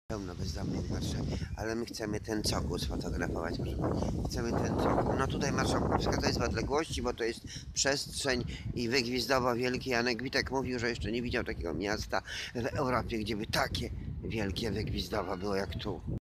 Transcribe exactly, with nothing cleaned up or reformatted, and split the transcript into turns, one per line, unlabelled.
Pełno bezdomnych w Warszawie, ale my chcemy ten cokół sfotografować, proszę pana. Chcemy ten cokół. No tutaj Marszałkowska to jest w odległości, bo to jest przestrzeń i wygwizdowo wielki. Janek Witek mówił, że jeszcze nie widział takiego miasta w Europie, gdzie by takie wielkie wygwizdowo było jak tu.